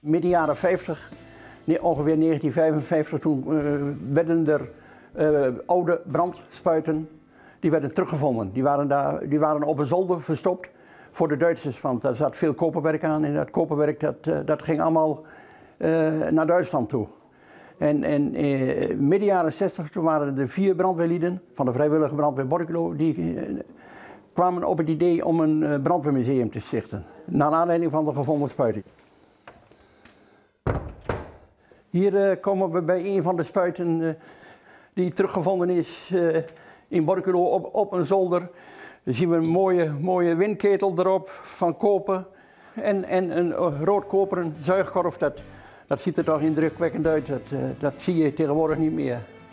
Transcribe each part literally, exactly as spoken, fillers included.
Midden jaren vijftig, ongeveer negentien vijfenvijftig, toen uh, werden er uh, oude brandspuiten, die werden teruggevonden. Die waren, daar, die waren op een zolder verstopt voor de Duitsers, want daar zat veel koperwerk aan en dat koperwerk dat, uh, dat ging allemaal uh, naar Duitsland toe. En, en uh, midden jaren zestig, toen waren er vier brandweerlieden van de vrijwillige brandweer Borculo, die uh, kwamen op het idee om een uh, brandweermuseum te stichten, naar aanleiding van de gevonden spuiten. Hier uh, komen we bij een van de spuiten uh, die teruggevonden is uh, in Borculo op, op een zolder. Dan zien we een mooie, mooie windketel erop van koper en, en een uh, roodkoperen zuigkorf. Dat, dat ziet er toch indrukwekkend uit, dat, uh, dat zie je tegenwoordig niet meer.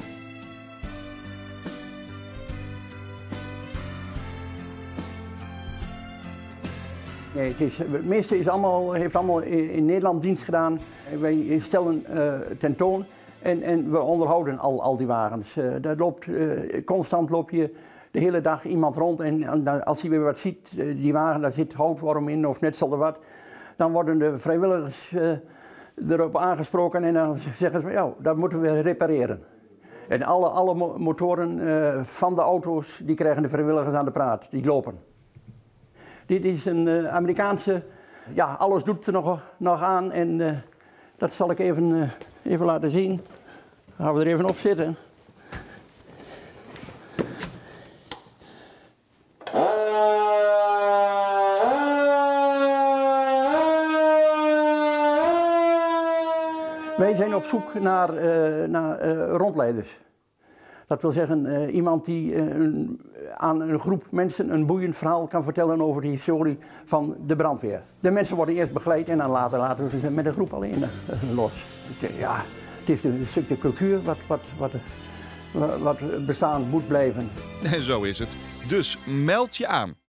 Nee, het, is, het meeste is allemaal, heeft allemaal in, in Nederland dienst gedaan. Wij stellen uh, tentoon en, en we onderhouden al, al die wagens. Uh, daar loopt, uh, constant loop je de hele dag iemand rond en, en als hij weer wat ziet, uh, die wagen, daar zit houtworm in of net zonder wat, dan worden de vrijwilligers uh, erop aangesproken en dan zeggen ze, ja, dat moeten we repareren. En alle, alle motoren uh, van de auto's, die krijgen de vrijwilligers aan de praat, die lopen. Dit is een uh, Amerikaanse, ja, alles doet er nog, nog aan en uh, dat zal ik even, uh, even laten zien. Gaan we er even op zitten. Wij zijn op zoek naar, uh, naar uh, rondleiders. Dat wil zeggen, uh, iemand die uh, een, aan een groep mensen een boeiend verhaal kan vertellen over de historie van de brandweer. De mensen worden eerst begeleid en dan later laten we ze met een groep alleen uh, los. Ja, het is een stukje cultuur wat, wat, wat, wat bestaan moet blijven. En zo is het. Dus meld je aan.